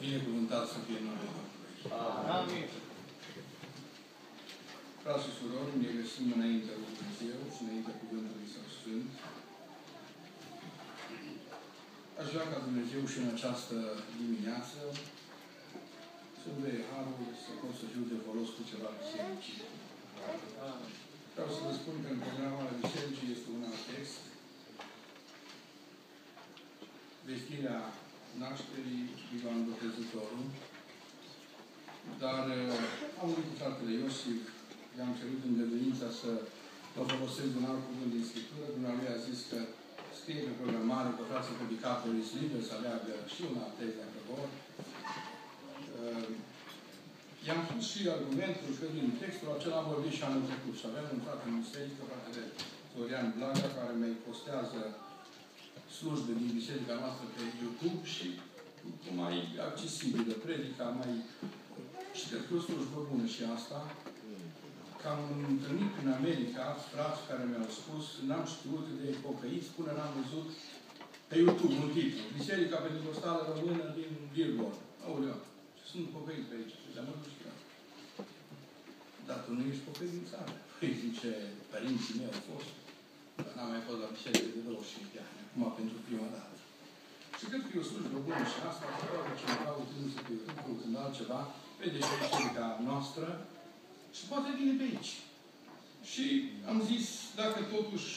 Binecuvântat să fie numele Domnului. Amin. Frați și surori, ne găsim înaintea lui Dumnezeu și înaintea Cuvântului Său Sfânt. Aș vrea ca Dumnezeu și în această dimineață să-mi dea harul să pot să fiu de folos cu ceva bisericii. Vreau să vă spun că în programul bisericii este un alt text. Vestirea nașterii Ivan Botezătorul. Dar am vorbit cu fratele Iosif, i-am cerut îngăduința să mă folosesc de un alt cuvânt din Scriptură. Dumnealui a zis că scrie pe programare că frații predicatori sunt liberi să aleagă și un alt text dacă vor. I-am spus și argumentul că din textul acela am vorbit și anul trecut. Și avem un frate în biserică, fratele Florian Blaga, care mai postează slujbe din biserica noastră pe YouTube și mai accesibilă, predica mai... Și cred că o slujbă bună și asta. Că am întâlnit în America frați care mi-au spus, n-am știut de pocăiți până n-am văzut pe YouTube un titlu. Biserica Pentecostală Română din Dearborn. Aoleu, ce sunt pocăiți pe aici? Ce am văzut și eu. Dar tu nu ești pocăit din țară. Păi, zice, părinții mei au fost. Dar n-am mai fost la biserică de 25 de ani. Acum pentru prima dată. Și cred că e o slujbă bună și asta, probabil cineva uitându-se pe YouTube, căutând altceva, vede și biserica noastră și poate vine pe aici. Și am zis, dacă totuși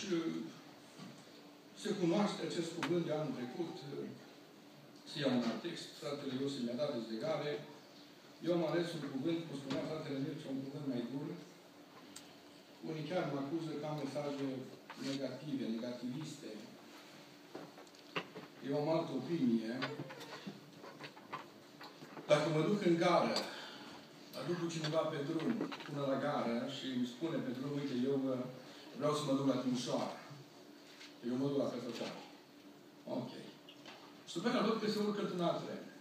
se cunoaște acest cuvânt de anul trecut, să iau un alt text, fratele Iosif mi-a dat dezlegare, eu am ales un cuvânt, cum spunea fratele Mircea, un cuvânt mai dur. Unii chiar mă acuză că am mesaje negative, negativiste. Eu am altă opinie. Dacă mă duc în gară, aduc cu cineva pe drum, până la gară și îmi spune pe drum, uite, eu vreau să mă duc la Timișoara. Eu mă duc la Petroceanu. Ok. Și după aceea văd că se urcă într-un alt tren.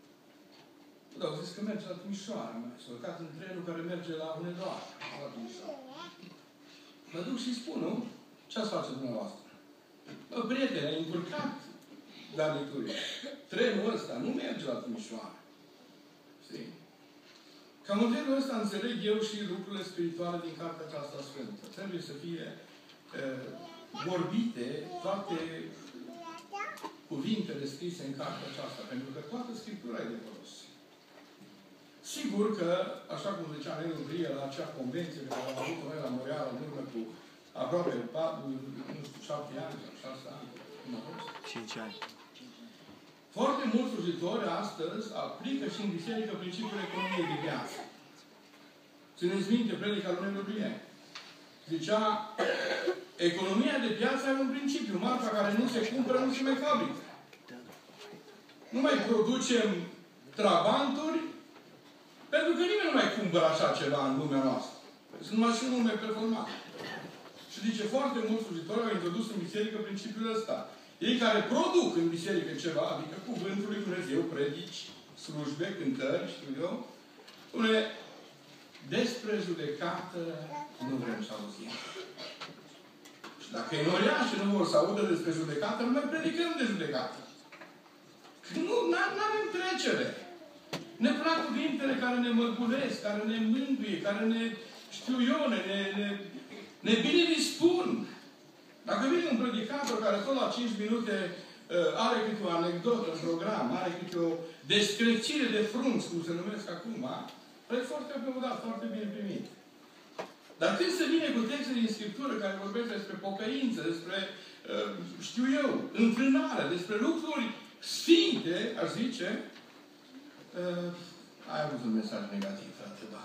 Dar au zis că merge la Timișoara. S-a urcat în trenul care merge la Hunedoara, la Timișoara. Mă duc și spun, nu? Ce ați face dumneavoastră? Bă, prietene, ai încurcat garniturile. Trenul ăsta nu merge la Timișoara. Știi? Cam în felul ăsta înțeleg eu și lucrurile spirituale din cartea aceasta sfântă. Trebuie să fie vorbite toate cuvintele scrise în cartea aceasta, pentru că toată Scriptura e de folos. Sigur că, așa cum zicea Nelu Brie la acea convenție pe care am avut noi la Montreal în urmă cu aproape 7 ani sau 6 ani. 5 ani. Foarte mulți slujitori astăzi aplică și în biserică principiul economiei de piață. Țineți minte predica lui Nelu Brie. Zicea, economia de piață are un principiu. Marfa care nu se cumpără, nu se mai fabrică. Nu mai producem trabanturi, pentru că nimeni nu mai cumpără așa ceva în lumea noastră. Sunt mașini mult mai performante. Și zice, foarte mulți slujitori au introdus în biserică principiul ăsta. Ei care produc în biserică ceva, adică cuvântul lui Dumnezeu, predici, slujbe, cântări, știu eu, spune, despre judecată nu vrem să auzim. Și dacă e noriași nu vor să audă despre judecată, nu mai predicăm de judecată. Nu avem trecere. Ne plac cuvintele care ne mărgulesc, care ne mângâie, care ne, știu eu, ne bine dispun. Dacă vine un predicator care tot la 5 minute are câte o anecdotă în program, are câte o descrețire de frunți, cum se numesc acum, e foarte aplaudat, foarte bine primit. Dar când se vine cu texte din Scriptură care vorbesc despre pocăință, despre, știu eu, înfrânare, despre lucruri sfinte, aș zice, ai avut un mesaj negativ, frate, da.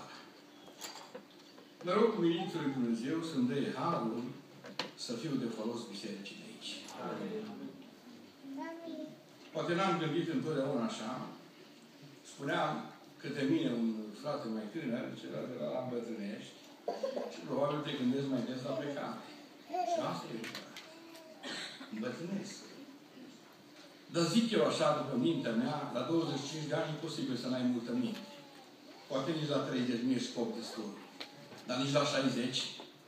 Mă rog cu Ministrul lui Dumnezeu să-mi dea harul să fiu de folos bisericii de aici. Amin. Poate n-am gândit întotdeauna așa. Spunea către mine un frate mai tânăr, celălalt de la îmbătrânești, și probabil te gândesc mai des la plecare. Și asta e lucrarea. Îmbătrânesc. Dar zic eu așa, după mintea mea, la 25 de ani e posibil să n-ai multă minte. Poate nici la 30 nu ești scop destul. Dar nici la 60.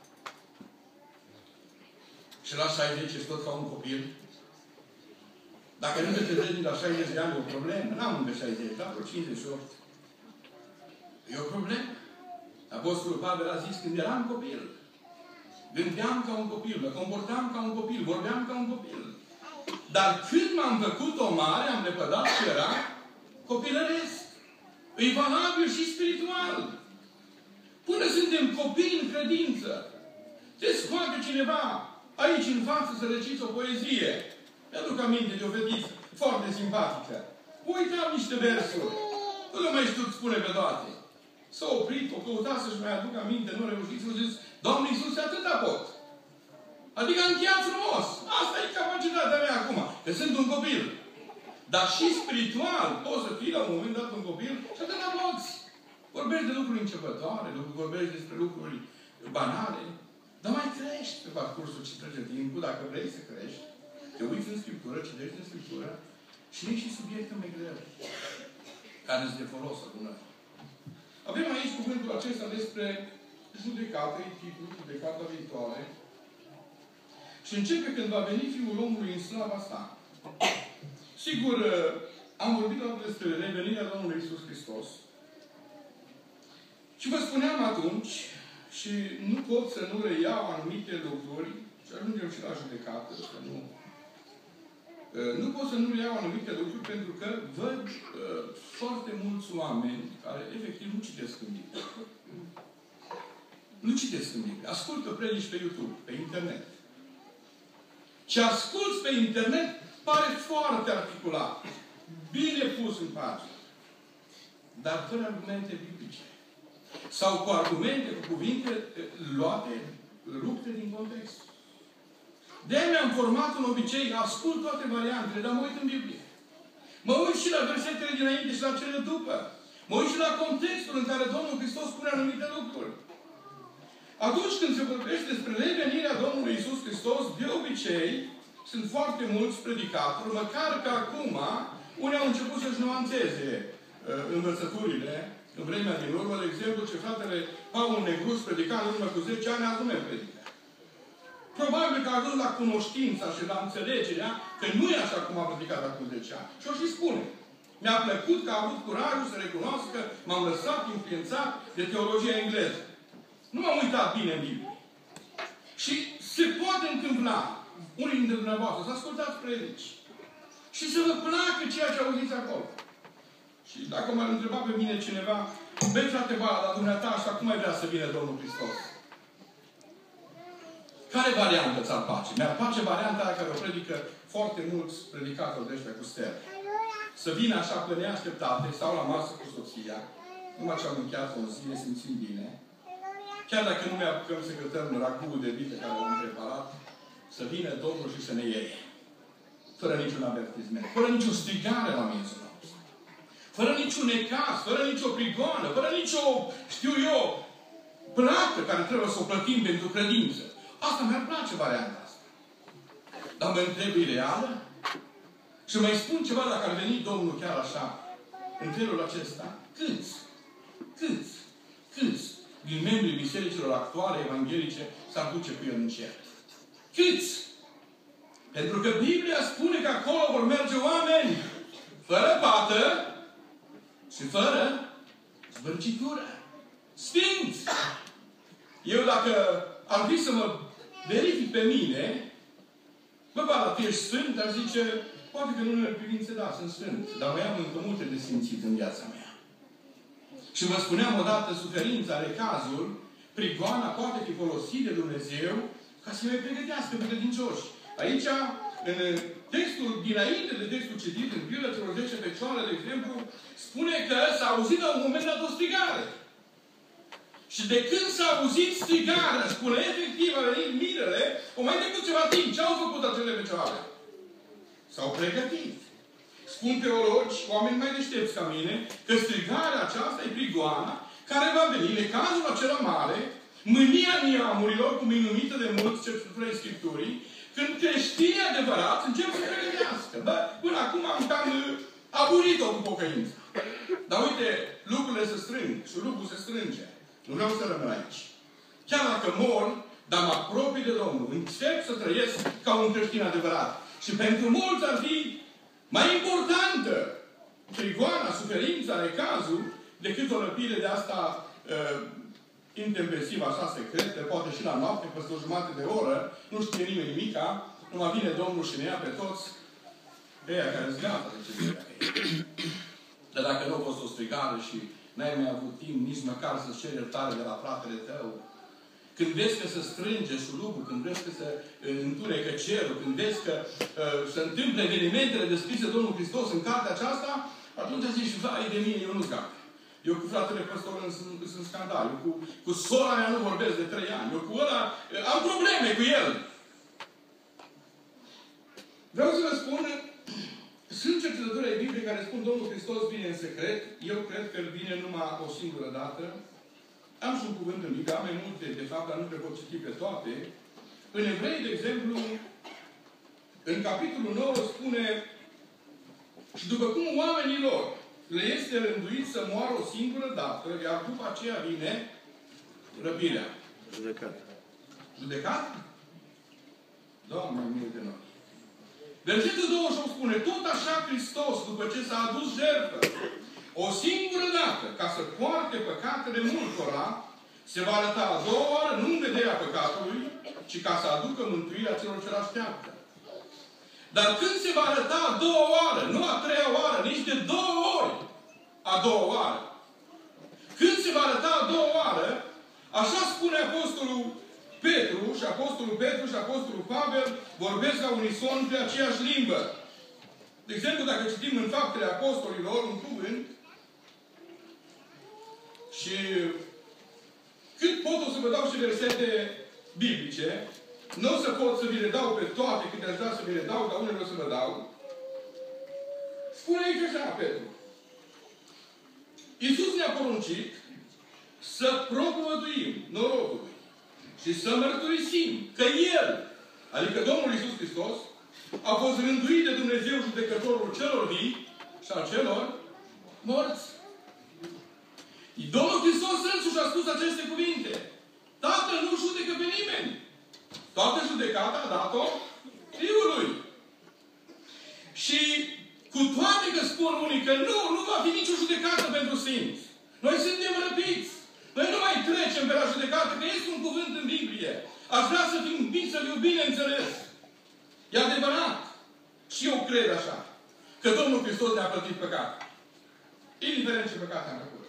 Și la 60 ești tot ca un copil. Dacă nu te trezi la 60 de ani, e o problemă. N-am încă 60, dar vreo 58. E o problemă. Apostolul Pavel a zis, când eram copil, gândeam ca un copil, mă comportam ca un copil, vorbeam ca un copil. Dar când m-am făcut-o mare, am lepădat ce era copilăresc. E valabil și spiritual. Până suntem copii în credință, te scoate cineva aici în față să reciți o poezie. Mi-aduc aminte de o fetiță foarte simpatică. Uitam niște versuri. Nu le mai știu spune pe toate. S-a oprit, o căutat să-și mai aduc aminte, nu a reușit să zis, Doamne Iisuse, atâta pot. Adică am încheiat frumos. Asta e capacitatea mea acum. Că sunt un copil. Dar și spiritual poți să fii la un moment dat un copil și atâta poți. Vorbești de lucruri începătoare, vorbești despre lucruri banale, dar mai crești pe parcursul ce trece timpul, dacă vrei să crești. Te uiți în Scriptură, citești în Scriptură și iei și subiecte mai grele, care îți de folos acum. Avem aici cuvântul acesta despre judecată, e titlul, judecata viitoare. Și începe când va veni Fiul omului în slava sa. Sigur, am vorbit despre revenirea Domnului Iisus Hristos. Și vă spuneam atunci, și nu pot să nu reiau anumite lucruri, și ajungem și la judecată, să nu... Nu pot să nu reiau anumite lucruri, pentru că văd foarte mulți oameni care efectiv nu citesc în Biblie. Nu citesc în Biblie. Ascultă predici pe YouTube, pe internet. Ce asculți pe internet pare foarte articulat. Bine pus în pagină. Dar fără argumente biblice. Sau cu argumente, cu cuvinte luate, rupte din context. De-aia mi-am format un obicei, ascult toate variantele, dar mă uit în Biblie. Mă uit și la versetele dinainte și la cele după. Mă uit și la contextul în care Domnul Hristos spune anumite lucruri. Atunci când se vorbește despre revenirea Domnului Iisus Hristos, de obicei, sunt foarte mulți predicatori, măcar că acum, unii au început să-și nuanțeze învățăturile în vremea din urmă. De exemplu, ce fratele Paul Negrus predica în urmă cu 10 ani, acum nu predică. Probabil că a ajuns la cunoștința și la înțelegerea că nu e așa cum a predicat acum 10 ani. Și o și spune. Mi-a plăcut că a avut curajul să recunoască că m-am lăsat influențat de teologia engleză. Nu m-am uitat bine în Biblie. Și se poate întâmpla, unii dintre dumneavoastră, să ascultați predici. Și să vă placă ceea ce auziți acolo. Și dacă m-ar întreba pe mine cineva, băi frate Bala, dar dumneata așa, cum ai vrea să vină Domnul Hristos? Care variantă ți-ar place? Mi-ar place varianta aia care o predică foarte mulți predicatori de ăștia cu stele. Să vină așa pe neașteptate, stau la masă cu soția, numai ce am încheiat o zi, ne simțim bine. Chiar dacă nu mi-apucăm să cântăm ragul de vite care l-am preparat, să vină Domnul și să ne iei. Fără niciun avertisment. Fără nicio strigare la miezul nostru. Fără niciun necaz, fără nicio prigoană, fără nicio, știu eu, plată care trebuie să o plătim pentru credință. Asta mi-ar place varianta asta. Dar mă întreb, e reală? Și mai spun ceva, dacă ar veni Domnul chiar așa, în felul acesta. Câți din membrii bisericilor actuale evanghelice s-ar duce cu el în cer? Câți? Pentru că Biblia spune că acolo vor merge oameni fără pată și fără zbârcitură. Sfinți! Eu dacă ar fi să mă verific pe mine, bă, Bala, tu ești sfânt, dar zice, poate că în unele privințe, da, sunt sfânt, dar mai am încă multe de simțit în viața mea. Și vă spuneam odată, suferința, recazul, prigoana poate fi folosit de Dumnezeu ca să ne pregătească pe credincioși. Aici, în textul dinainte de textul citit, în Biblia celor 10 fecioare, de exemplu, spune că s-a auzit la un moment dat o strigare. Și de când s-a auzit strigarea, spune efectiv, a venit mirele, o mai trecut ceva timp. Ce au făcut acele fecioare? S-au pregătit. Spun teologi, oameni mai deștepți ca mine, că strigarea aceasta e prigoana care va veni, necazul acela mare, mânia neamurilor, cum e numită de mulți cercetători Scripturii, când creștinii adevărați încep să pregătească. Bă, până acum am cam aburit-o cu pocăința. Dar uite, lucrurile se strâng și lucrul se strânge. Nu vreau să rămân aici. Chiar dacă mor, dar mă apropii de Domnul, încep să trăiesc ca un creștin adevărat. Și pentru mulți ar fi mai importantă prigoana, suferința, necazul, decât o răpire de asta intempesivă, așa secretă, poate și la noapte, peste o jumătate de oră, nu știe nimeni nimica, numai vine Domnul și ne ia pe toți ăia care îți gata de ce Dar dacă nu a fost o strigare și n-ai mai avut timp nici măcar să-ți ceri iertare de la fratele tău, când vezi că se strânge șurubul, când vezi că se întunecă cerul, când vezi că se întâmplă evenimentele descrise de Domnul Hristos în cartea aceasta, atunci zici, vai de mine, eu nu-s gata. Eu cu fratele păstor sunt scandal. Eu cu sora mea nu vorbesc de 3 ani. Eu cu ăla am probleme cu el. Vreau să vă spun, sunt cercetători ai Bibliei care spun Domnul Hristos vine în secret. Eu cred că El vine numai o singură dată. Am și un cuvânt în Biblie, am mai multe, de fapt, dar nu le pot citi pe toate. În Evrei, de exemplu, în capitolul 9 spune și după cum oamenilor le este rânduit să moară o singură dată, iar după aceea vine răpirea. Judecat. Judecat? Doamne, mie de noi. Versetul 28 spune, tot așa Hristos, după ce s-a adus jertfă, o singură dată, ca să poarte păcatele multora, se va arăta a doua oară, nu în vederea păcatului, ci ca să aducă mântuirea celor ce l-așteaptă. Dar când se va arăta a doua oară, nu a treia oară, nici de 2 ori, a doua oară. Când se va arăta a doua oară, așa spune Apostolul Petru și Apostolul Pavel vorbesc la unison pe aceeași limbă. De exemplu, dacă citim în Faptele Apostolilor un cuvânt și cât pot o să vă dau și versete biblice, nu o să pot să vi le dau pe toate cât aș vrea să vi le dau, dar unele o să vă dau. Spune aici așa, Petru. Iisus ne-a poruncit să propovăduim norodului și să mărturisim că El, adică Domnul Iisus Hristos, a fost rânduit de Dumnezeu judecătorul celor vii și a celor morți. Domnul Hristos însuși a spus aceste cuvinte. Tatăl nu judecă pe nimeni. Toată judecata a dat-o Fiului. Și cu toate că spun unii că nu va fi nicio judecată pentru sfinți. Noi suntem răpiți. Noi nu mai trecem pe la judecată, că este un cuvânt în Biblie. Aș vrea să fiu bine înțeles. E adevărat. Și eu cred așa. Că Domnul Hristos ne-a plătit păcat. Indiferent ce păcat am făcut.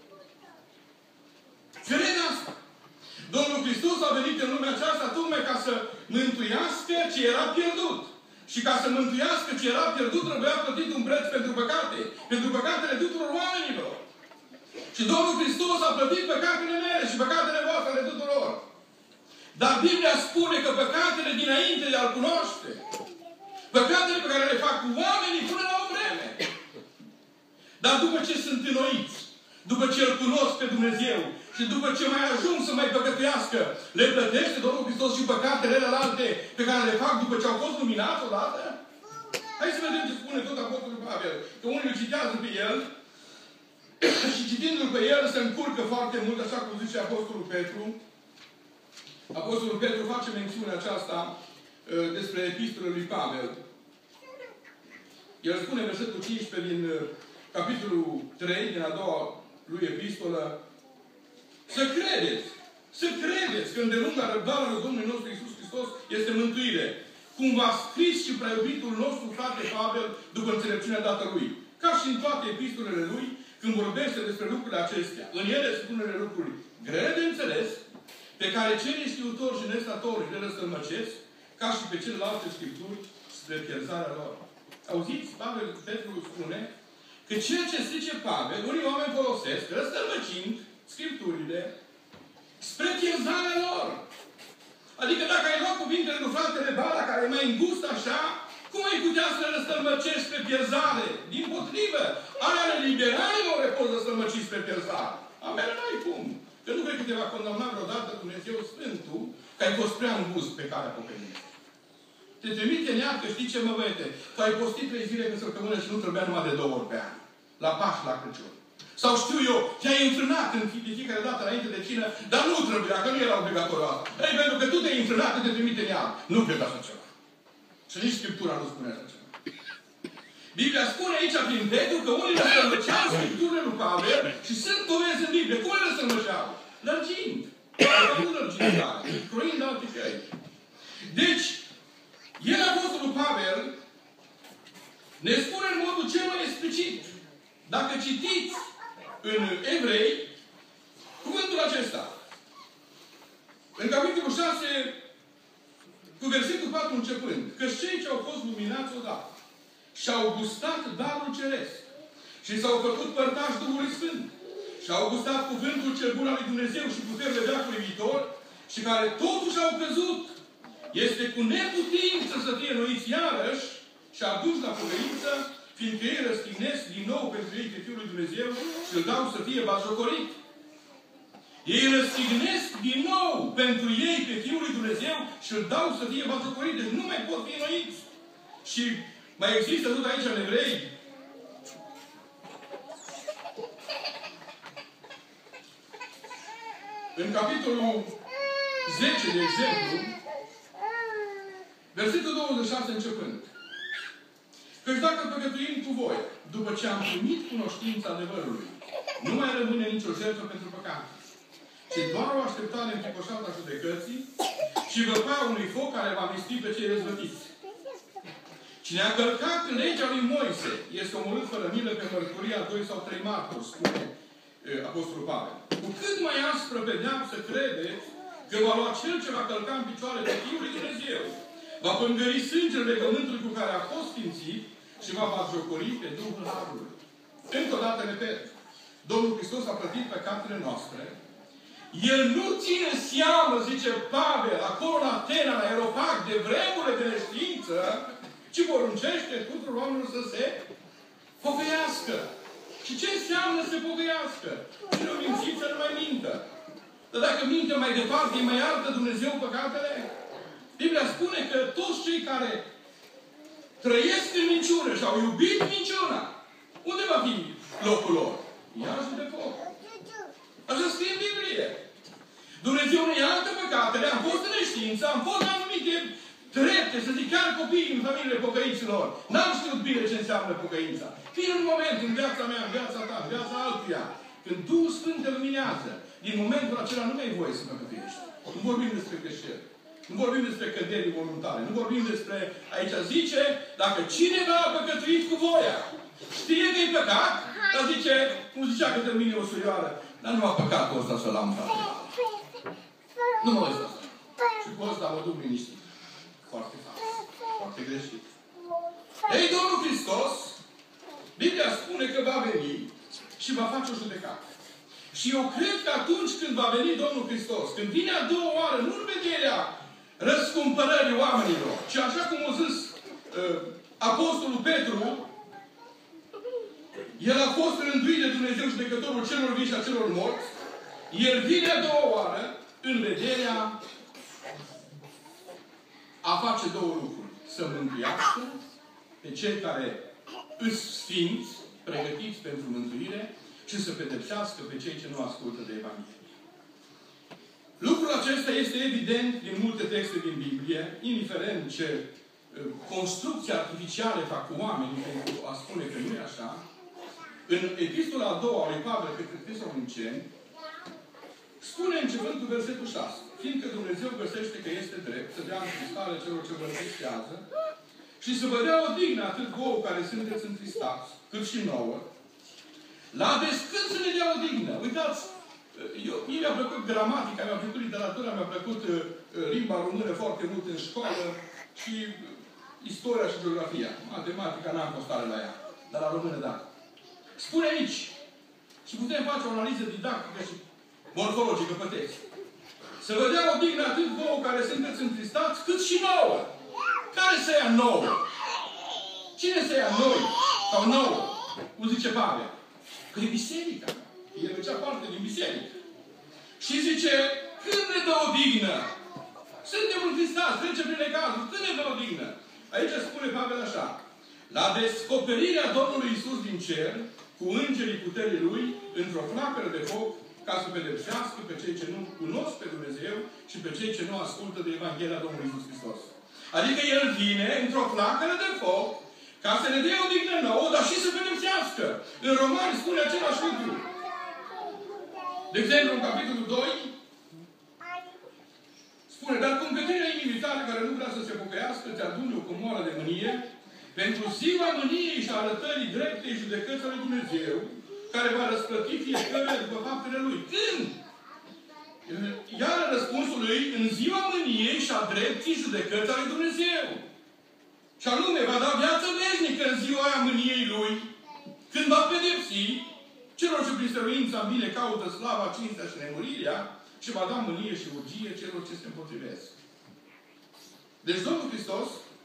Cred asta. Domnul Hristos a venit în lumea aceasta tocmai ca să mântuiască ce era pierdut. Și ca să mântuiască ce era pierdut, trebuia plătit un preț pentru păcate. Pentru păcatele tuturor oamenilor. Și Domnul Hristos a plătit păcatele mele și păcatele voastre ale tuturor. Dar Biblia spune că păcatele dinainte de a-L cunoaște, păcatele pe care le fac oamenii până la o vreme. Dar după ce sunt înnoiți, după ce îl cunosc pe Dumnezeu și după ce mai ajung să mai păcătuiască, le plătește Domnul Hristos și păcatele alte pe care le fac după ce au fost luminați odată? Hai să vedem ce spune tot Apostolul Pavel. Că unii îl citează pe el și citindu-l pe el se încurcă foarte mult, așa cum zice Apostolul Petru. Apostolul Petru face mențiunea aceasta despre epistolul lui Pavel. El spune versetul 15 din capitolul 3, din a doua lui epistolă, să credeți că îndelunga răbdarea Domnului nostru Iisus Hristos este mântuire. Cum v-a scris și preiubitul nostru frate Pavel după înțelepciunea dată lui. Ca și în toate epistolele lui, când vorbește despre lucrurile acestea. În ele spune lucruri grele de înțeles, pe care cei neștiutori și nestatori le răstălmăcesc, ca și pe celelalte Scripturi spre pierzarea lor. Auziți? Pavel Petru spune că ceea ce zice Pavel, unii oameni folosesc, răstălmăcind Scripturile, spre pierzarea lor. Adică dacă ai luat cuvintele lui fratele Bala, care e mai îngust așa, cum ai putea să le răstălmăcești spre pierzare? Dimpotrivă, ale liberalilor le poți răstălmăci spre pierzare. Amele n-ai cum. Că nu cred că te va condamna vreodată Dumnezeu Sfântul că ai fost prea îngust pe calea pocăinței. Te trimite în iad că știi ce, mă băiete? Tu ai postit 3 zile pe săptămână și nu trebuia numai de 2 ori pe an. La Paști, la Crăciun. Sau știu eu, te-ai înfrânat de fiecare dată înainte de cină, dar nu trebuia, că nu era obligatoriu asta. Ei, pentru că tu te-ai înfrânat, te trimite în iad. Nu cred așa ceva. Și nici Scriptura nu spune așa ceva. Biblia spune aici prin Petru că unii răstălmăceau Scripturile lui Pavel și sunt dovezi în Biblie. Cum le răstălmăceau? Lărgind. Nu lărgind tare. Croind alte căi. Deci, el, Apostolul Pavel, ne spune în modul cel mai explicit. Dacă citiți în Evrei, cuvântul acesta. În capitolul 6, cu versetul 4 începând. Că cei ce au fost luminați odată și-au gustat darul ceresc și s-au făcut părtași Duhului Sfânt și-au gustat cuvântul cel bun al lui Dumnezeu și puterile veacului viitor și care totuși au căzut. Este cu neputință să fie înnoiți iarăși și aduși la pocăință, fiindcă ei răstignesc din nou pentru ei pe Fiul lui Dumnezeu și îl dau să fie batjocorit. Ei răstignesc din nou pentru ei pe Fiul lui Dumnezeu și îl dau să fie batjocorit. Deci nu mai pot fi înnoiți. Și mai există tot aici în Evrei. În capitolul 10, de exemplu, versetul 26 începând. Căci dacă păcătuim cu voi, după ce am primit cunoștința adevărului, nu mai rămâne nicio jertfă pentru păcat, ci doar o așteptare închipoșată a judecății și văpaia unui foc care va misti pe cei răzvătiți. Cine a călcat legea lui Moise este omorât fără milă pe mărturia 2 sau 3 martori, spune Apostolul Pavel. Cu cât mai aspră pedeapsă credeți că va lua cel ce va călca în picioare pe Fiul lui Dumnezeu, va pângări sângele legământului cu care a fost sfințit și va batjocori pe Duhul Harului. Încă o dată repet, Domnul Hristos a plătit păcatele noastre. El nu ține seamă, zice Pavel, acolo la Atena, la Areopag, de vremurile de neștiință, ci poruncește tuturor oamenilor să se pocăiască. Și ce înseamnă să se pocăiască? Cine o mințit să nu mai mintă. Dar dacă minte mai departe, îi mai iartă Dumnezeu păcatele? Biblia spune că toți cei care trăiesc în minciună și au iubit minciuna, unde va fi locul lor? Iazul de foc. Așa scrie în Biblie. Dumnezeu ne iartă păcatele, am fost în neștiință, am fost în anumite drepte, să zic, chiar copiii în familiile pocăiților. N-am știut bine ce înseamnă pocăința. Vine un moment în viața mea, în viața ta, în viața altuia, când Duhul Sfânt te luminează. Din momentul acela nu mai ai voie să păcătuiești. Nu vorbim despre greșeli. Nu vorbim despre căderi voluntare. Nu vorbim despre... Aici zice, dacă cineva a păcătuit cu voia, știe că e păcat, dar zice, cum zicea că termine o surioară, dar nu a păcatul ăsta să-l am, frate. Nu mă ăsta. Și cu ăsta mă duc liniștit. Foarte fals. Foarte greșit. Ei, Domnul Hristos, Biblia spune că va veni și va face o judecată. Și eu cred că atunci când va veni Domnul Hristos, când vine a doua oară, nu în vederea răscumpărării oamenilor, ci așa cum a zis Apostolul Petru, el a fost rânduit de Dumnezeu judecătorul celor vii și a celor morți, el vine a doua oară în vederea a face două lucruri. Să mântuiască pe cei care îs sfinți, pregătiți pentru mântuire, și să pedepsească pe cei ce nu ascultă de Evanghelie. Lucrul acesta este evident din multe texte din Biblie, indiferent ce construcții artificiale fac cu oamenii pentru a spune că nu e așa. În epistola a doua a lui Pavel către Tesaloniceni, spune începând cu versetul 6. Fiindcă Dumnezeu găsește că este drept să dea întristare celor ce vă întristează și să vă dea o dignă atât vouă care sunteți întristați, cât și nouă, la descânt să ne dea o dignă. Uitați, mie mi-a plăcut gramatica, mi-a plăcut literatura, mi-a plăcut limba română foarte mult în școală și istoria și geografia. Matematica n-am fost tare la ea, dar la română da. Spune aici, și putem face o analiză didactică și morfologică pe text. Să vă dea o dignă atât vouă care sunteți întristați, cât și nouă. Care să ia nouă? Cine să ia noi? Sau nouă? Cum zice Pavel? Că e biserica. El făcea parte din biserică. Și zice, când ne dă o dignă? Suntem întristați, trecem prin necazuri. Când ne dă o dignă? Aici spune Pavel așa. La descoperirea Domnului Iisus din cer, cu îngerii puterii Lui, într-o flacără de foc, ca să pedepsească pe cei ce nu cunosc pe Dumnezeu și pe cei ce nu ascultă de Evanghelia Domnului Iisus Hristos. Adică El vine într-o flacără de foc Ca să ne dea o dignă nouă, dar și să pedepsească. În Romani spune același lucru. De exemplu, în capitolul 2, spune, dar cum pe tine inimii tale care nu vrea să se pocăiască, te adune o comoară de mânie, pentru ziua mâniei și arătării dreptei judecății lui Dumnezeu, care va răsplăti fiecare după faptele lui. Când? Iar răspunsul lui, în ziua mâniei și a dreptii judecății lui Dumnezeu. Și anume, va da viață veșnică în ziua aia mâniei lui, când va pedepsi celor ce prin stăruința în bine caută slava, cinstea și nemurirea, și va da mânie și urgie celor ce se împotrivesc. Deci Domnul Hristos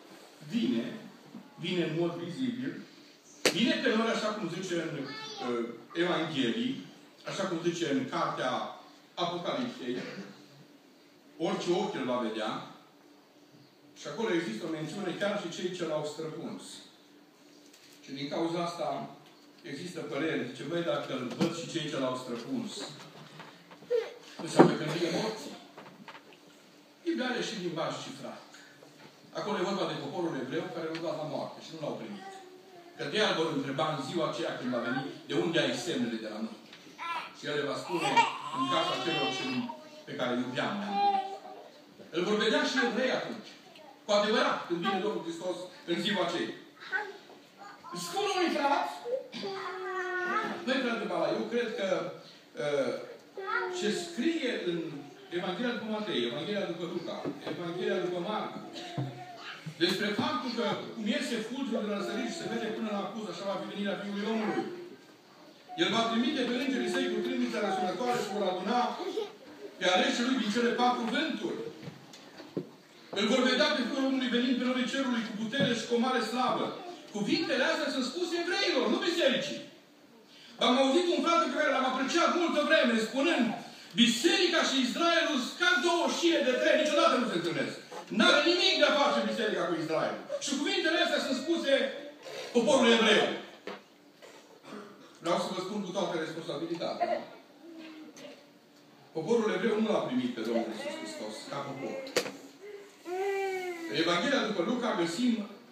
vine în mod vizibil, vine pe noi așa cum zice în Evanghelii, așa cum zice în cartea Apocalipsei, orice ochi îl va vedea, și acolo există o mențiune chiar și cei ce l-au străpuns. Și din cauza asta există păreri. Zice, băi, dacă îl văd și cei ce l-au străpuns, înseamnă că nu e morții. Biblia are și limbaj cifrat. Acolo e vorba de poporul evreu care l-au dat la moarte și nu l-au primit. Că de aia vor întreba în ziua aceea când va veni, de unde ai semnele de la noi. Și el le va spune în casa celor pe care iubeam ne-am primit. Îl vor vedea și evrei atunci. Cu adevărat, când vine Domnul Hristos în ziua aceea. Spune unui frat, noi, frate Bala, eu cred că ce scrie în Evanghelia după Matei, Evanghelia după Luca, Evanghelia după Marcu, despre faptul că cum iese fulgerul de la răsărit și se vede până la acuz, așa va fi venirea Fiului Omului. El va trimite pe îngerii săi cu trimitea răsunătoare și vor aduna pe aleșii lui din cele 4 vânturi. Îl vor vedea pe Fiul Omului venind pe norii cerului cu putere și cu o mare slavă. Cuvintele astea sunt spuse evreilor, nu bisericii. Am auzit un frate pe care l-am apreciat multă vreme, spunând, biserica și Israelul sunt ca 2 șire de trei, niciodată nu se întâlnesc. N-are nimic de a face biserica cu Israel. Și cuvintele astea sunt spuse poporului evreu. Vreau să vă spun cu toată responsabilitatea. Poporul evreu nu l-a primit pe Domnul Iisus Hristos ca popor. În Evanghelia după Luca găsim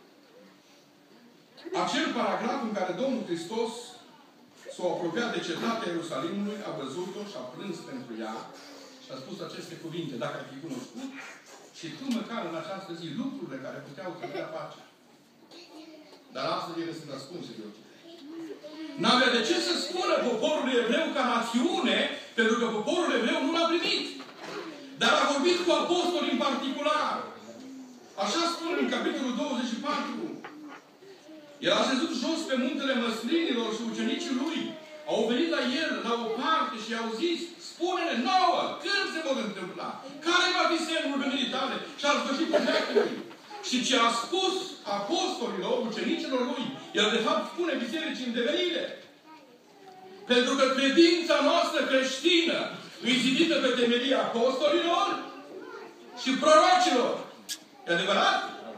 acel paragraf în care Domnul Hristos s-a apropiat de cetatea Ierusalimului, a văzut-o și a plâns pentru ea și a spus aceste cuvinte. Dacă ai fi cunoscut și tu măcar în această zi lucrurile care puteau să dea pacea. Dar astăzi ele sunt ascunse de ochi. N-avea de ce să spună poporul evreu ca națiune, pentru că poporul evreu nu l-a primit. Dar a vorbit cu apostoli în particular. Așa spune în capitolul 24. El a șezut jos pe muntele măslinilor și ucenicii lui au venit la el, la o parte și i-au zis, spune-ne nouă, când se vor întâmpla? Care va fi semnul venirii tale? Și al sfârșitul veacului. Și ce a spus apostolilor, ucenicilor lui, el de fapt spune bisericii în devenire. Pentru că credința noastră creștină e zidită pe temelia apostolilor și prorocilor. E adevărat?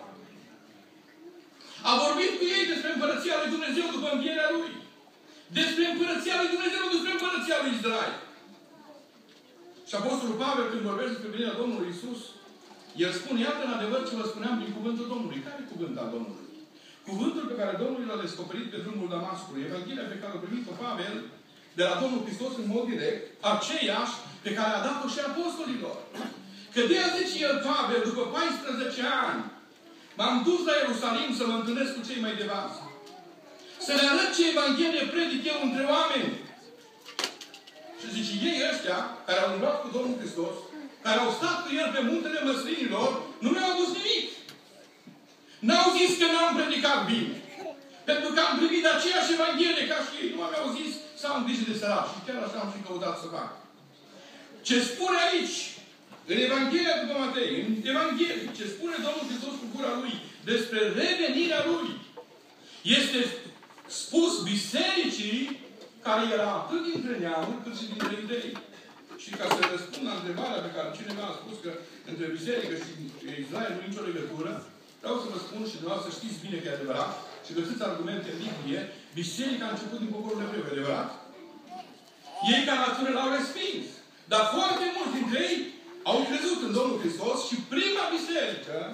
A vorbit cu ei despre împărăția lui Dumnezeu după învierea lui. Despre împărăția lui Dumnezeu, despre împărăția lui Israel. Și Apostolul Pavel, când vorbește despre venirea Domnului Iisus, el spune, iată în adevăr ce vă spuneam prin cuvântul Domnului. Care e cuvântul al Domnului? Cuvântul pe care Domnul l-a descoperit pe drumul Damascului. Evanghelia pe care a primit-o Pavel de la Domnul Hristos în mod direct, aceeași pe care a dat-o și apostolilor. Că de aia zice el, Pavel, după 14 ani, m-am dus la Ierusalim să mă întâlnesc cu cei mai de bază. Să le arăt ce Evanghelie predic eu între oameni. Și zice, ei ăștia, care au umblat cu Domnul Hristos, care au stat cu el pe muntele măslinilor, nu mi-au adus nimic. N-au zis că n-am predicat bine. Pentru că am primit aceeași Evanghelie ca și ei. Nu mi-au zis să am grijă de săraci. Și chiar așa am și căutat să fac. Ce spune aici, în Evanghelia după Matei, în Evanghelie, ce spune Domnul Hristos cu gura Lui despre revenirea Lui, este spus bisericii care era atât dintre neamuri cât și dintre iudei. Și ca să răspund la întrebarea pe care cineva a spus că între biserică și Israel nu e nicio legătură, vreau să vă spun și dumneavoastră să știți bine că e adevărat și găsiți argumente în Biblie, biserica a început din poporul evreu, e adevărat? Ei ca națiune l-au respins. Dar foarte mulți dintre ei au crezut în Domnul Hristos și prima biserică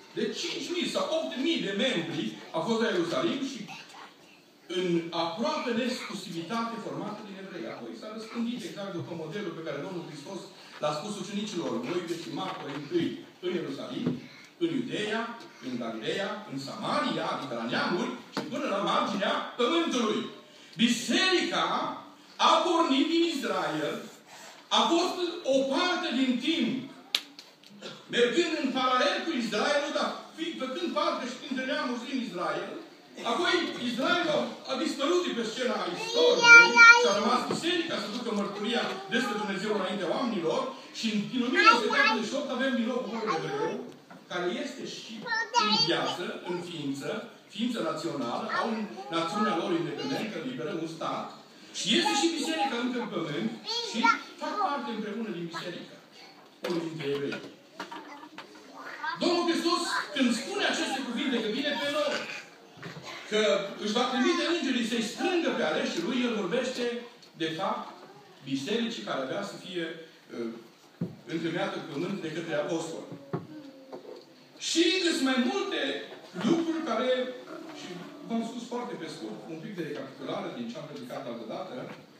de 5.000 sau 8.000 de membri a fost la Ierusalim și în aproape exclusivitate formată din evrei. Apoi s-a răspândit exact după modelul pe care Domnul Hristos l-a spus ucenicilor, Moise și Marco întâi în Ierusalim, în Iudeea, în Galileea, în Samaria, adică la neamuri, și până la marginea pământului. Biserica a pornit din Israel, a fost o parte din timp, mergând în paralel cu Israelul, dar făcând parte și dintre neamuri din Israel. Apoi Israelul a dispărut de pe scena istoriei și a rămas biserica să ducă mărturia despre Dumnezeu înaintea oamenilor și în 1948 avem din nou poporul evreu, care este și în viață, în ființă națională, au națiunea lor independentă, liberă, un stat. Și este și biserica încă în pământ și fac parte împreună din biserică. Unul dintre evrei. Domnul Hristos, când spune aceste cuvinte, că vine pe noi, că își va trimite îngerii să-i strângă pe aleșii lui, el vorbește, de fapt, bisericii care avea să fie întemeiată pe pământ de către apostoli. Și sunt mai multe lucruri care, și v-am spus foarte pe scurt, un pic de recapitulare din ce am predicat altă dată,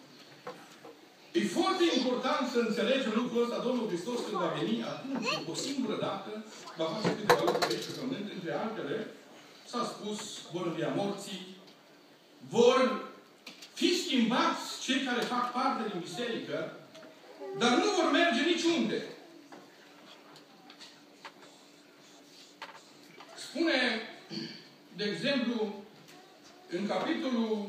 e foarte important să înțelegem lucrul ăsta. Domnul Hristos, când va veni, atunci, o singură dată, va face câteva lucruri aici pe pământ, între altele, s-a spus, vor învia morții, vor fi schimbați cei care fac parte din biserică, dar nu vor merge niciunde. Spune, de exemplu, în capitolul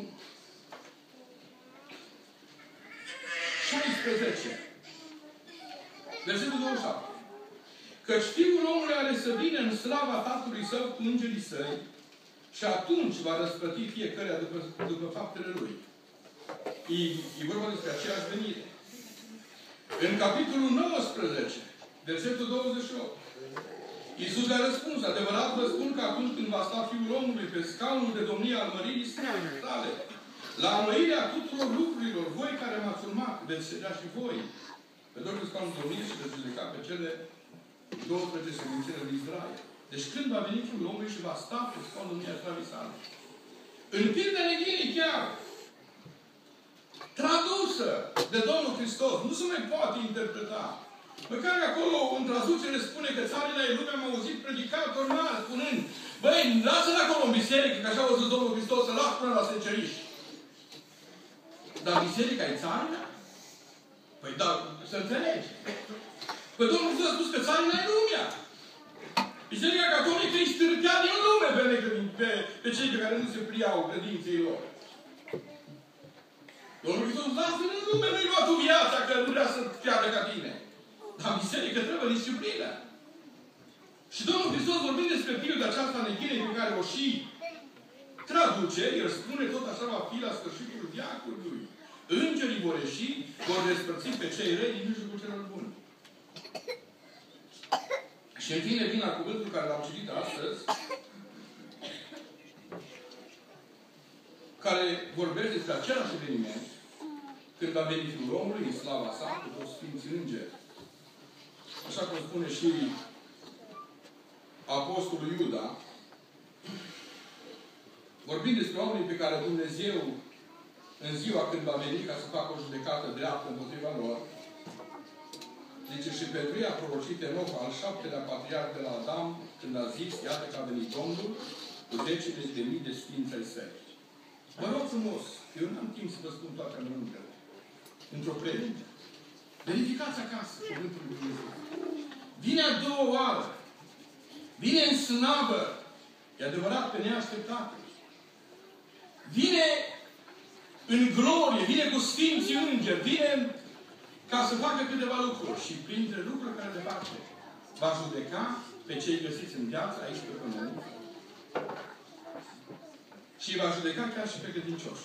16, versetul 27, căci Fiul omului are să vină în slava Tatălui Său cu îngerii Săi și atunci va răsplăti fiecare după faptele Lui. E vorba despre aceeași venire. În capitolul 19, versetul 28, Iisus le-a răspuns, adevărat vă spun că atunci când va sta Fiul omului pe scaunul de domnie al măririi sale, la înnoirea tuturor lucrurilor, voi care m-ați urmat, veți ședea și voi pe dorul scaunul de domnie și veți judeca pe cele 12 semințele lui Israel. Deci când va veni Fiul omului și va sta pe scaunul de domnie al slavii sale. În pildă neghinii chiar, tradusă de Domnul Hristos, nu se mai poate interpreta. Măcar că acolo, în traducere, spune că țarina e lumea, am auzit predicatori mari, spunând, băi, lasă-l acolo în biserică, că așa a zis Domnul Hristos, să lași până la seceriș. Dar biserica e țarina? Păi, da, să înțelegi. Păi Domnul Hristos a spus că țarina e lumea. Biserica catolică îi stârpea din lume pe cei pe care nu se pliau credinței lor. Domnul Hristos, lasă-l în lume, nu-i lua tu viața, că nu vrea să fiadă ca tine. Dar biserică trebuie disciplină. Și Domnul Hristos, vorbind despre pilda aceasta neghinei pe care o și traduce, el spune tot așa va fi la sfârșitul veacului. Îngerii vor ieși, vor despărți pe cei răi din mijlocul celor buni. Și în fine vin la cuvântul care l-am citit astăzi, care vorbește despre același eveniment, când va veni Fiul omului în slava sa, cu toți Sfinții Îngeri. Așa cum spune și Apostolul Iuda, vorbind despre oamenii pe care Dumnezeu, în ziua când va veni ca să facă o judecată dreaptă împotriva lor, zice, și pentru ei a prorocit Enoch, al 7-lea patriarh de la Adam, când a zis, iată că a venit Domnul, cu 10.000 de sfinți ai săi. Vă rog frumos, eu n-am timp să vă spun toate amănuntele. Într-o predică. Verificați acasă cuvântul lui Dumnezeu. Vine a doua oară. Vine în snabă. E adevărat pe neașteptate. Vine în glorie. Vine cu sfinții îngeri. Vine ca să facă câteva lucruri. Și printre lucruri care le face, va judeca pe cei găsiți în viață aici pe pământ. Și va judeca chiar și pe credincioși.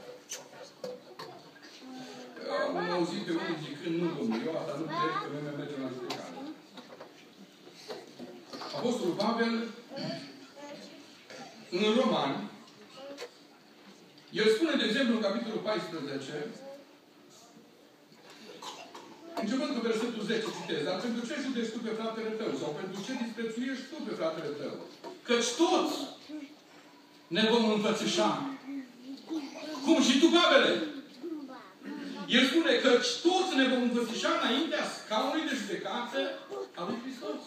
Am auzit pe unii zicând, nu, Domnul, eu asta nu cred că noi mergem la judecare. Apostolul Pavel, în Romani, el spune, de exemplu, în capitolul 14, Începând cu versetul 10, citez. Dar pentru ce judeci tu pe fratele tău? Sau pentru ce disprețuiești tu pe fratele tău? Căci toți ne vom înfățișa. Cum și tu, Pavele? El spune că toți ne vom înfățișa înaintea scaunului de judecată a lui Hristos.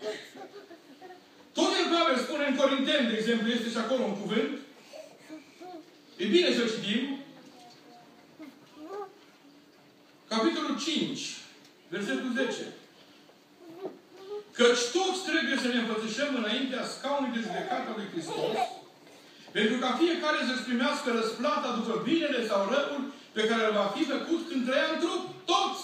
Tot el, Pavel, spune în Corinteni, de exemplu, este și acolo un cuvânt. E bine să citim. Capitolul 5, versetul 10. Căci toți trebuie să ne înfățișăm înaintea scaunului de judecată a lui Hristos, pentru ca fiecare să-și primească răsplata după binele sau răul pe care îl va fi făcut când trăia în trup. Toți!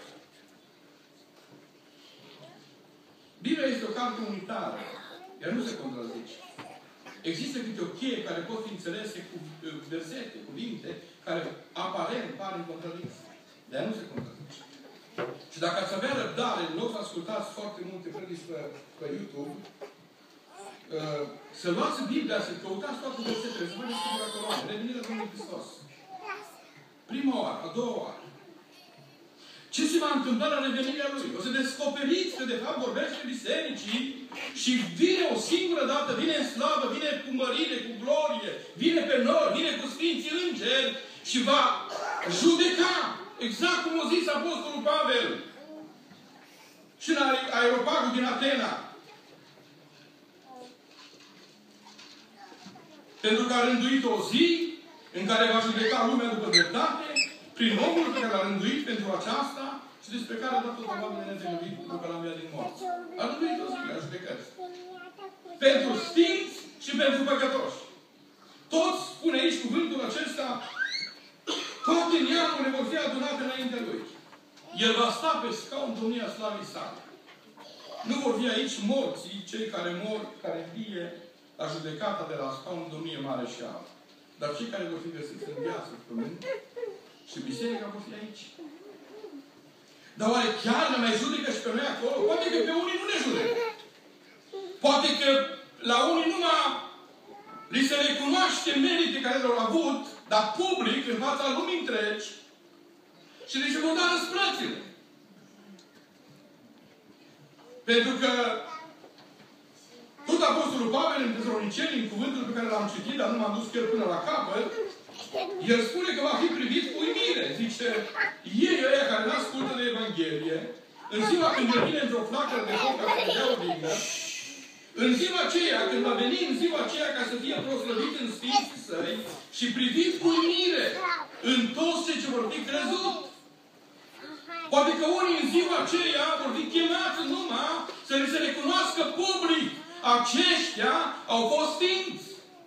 Biblia este o carte unitară. Ea nu se contrazice. Există câte o cheie care pot fi înțelese cu versete, cuvinte, care aparent par în contradicție. Dar ea nu se contrazice. Și dacă ați avea răbdare, în loc să ascultați foarte multe predici pe YouTube, să luați Biblia, să căutați toate versetele, să vedeți Scriptura Coloane, revenirea Domnului Hristos. Prima oară, a doua oară. Ce se va întâmpla la revenirea Lui? O să descoperiți că de fapt vorbește bisericii și vine o singură dată, vine în slavă, vine cu mărire, cu glorie, vine pe nori, vine cu Sfinții Îngeri și va judeca. Exact cum a zis Apostolul Pavel și în aeropagul din Atena. Pentru că a rânduit o zi în care va judeca lumea după dreptate, prin omul pe care l-a rânduit pentru aceasta și despre care a dat o dovadă de nedemnit pentru că l-a înviat din morți. A rânduit o zi la judecăți. Pentru sfinți și pentru păcătoși. Toți, spune aici cuvântul acesta, toate neamurile vor fi adunate înaintea Lui. El va sta pe scaun domnia slavii sale. Nu vor fi aici morții, cei care mor, care vie la judecata de la scaun domnie mare și altă. Dar cei care vor fi găsiți în viață pe pământ și biserica vor fi aici. Dar oare chiar ne mai judecă și pe noi acolo? Poate că pe unii nu ne judecă. Poate că la unii numai li se recunoaște merite care le-au avut, dar public, în fața lumii întregi, și li se vor da răsplățile. Pentru că tot Apostolul Pavel în Tesaloniceni, în cuvântul pe care l-am citit, dar nu m-am dus chiar până la capăt, el spune că va fi privit cu uimire. Zice, ei ăia care nu ascultă de Evanghelie, în ziua când el vine într-o flacără de foc ca să dea o dignă, în ziua aceea, când va veni în ziua aceea ca să fie proslăvit în Sfinții Săi și privit cu uimire în toți cei ce vor fi crezut. Poate că unii în ziua aceea vor fi chemați numai să li se recunoască public. Aceștia au fost sfinți.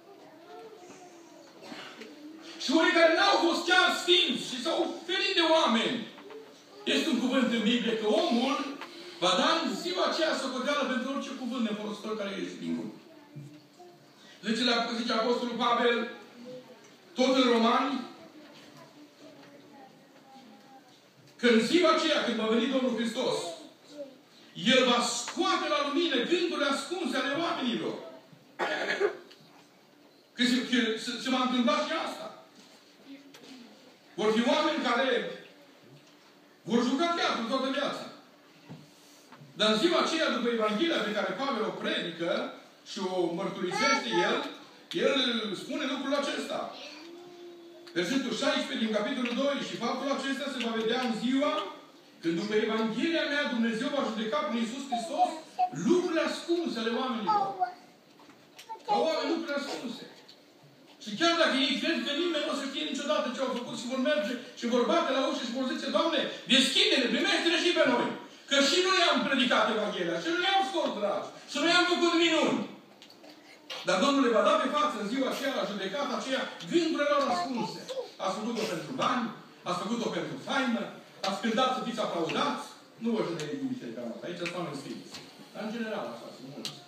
Și unii care n-au fost chiar sfinți și s-au ferit de oameni. Este un cuvânt în Biblie că omul va da în ziua aceea socoteală pentru orice cuvânt nefolositor care ieși din gură. Zice Apostolul Pavel, tot în Romani, că în ziua aceea când va veni Domnul Hristos, El va scoate la lumină gândurile ascunse ale oamenilor. Că se va întâmpla și asta. Vor fi oameni care vor juca teatru toată viața. Dar în ziua aceea, după Evanghelia pe care Pavel o predică și o mărturisește el spune lucrul acesta. Versetul 16 din capitolul 2. Și faptul acesta se va vedea în ziua când după Evanghelia mea Dumnezeu va judeca prin Iisus Hristos lucrurile ascunse ale oamenilor. Ca oameni lucrurile ascunse. Și chiar dacă ei cred că nimeni nu o să știe niciodată ce au făcut și vor merge și vor bate la ușă și vor zice, Doamne, deschide-ne, primește-ne și pe noi. Că și noi am predicat Evanghelia, și noi am scos dragi, și noi am făcut minuni. Dar Domnul le va da pe față în ziua aceea, la judecata aceea, gândurile lor ascunse. Ați făcut-o pentru bani, ați făcut-o pentru faină, ați cântat să fiți aplaudați. Nu vă judei din biserica noastră, aici sunt oameni sfinți. Dar în general așa sunt mulți.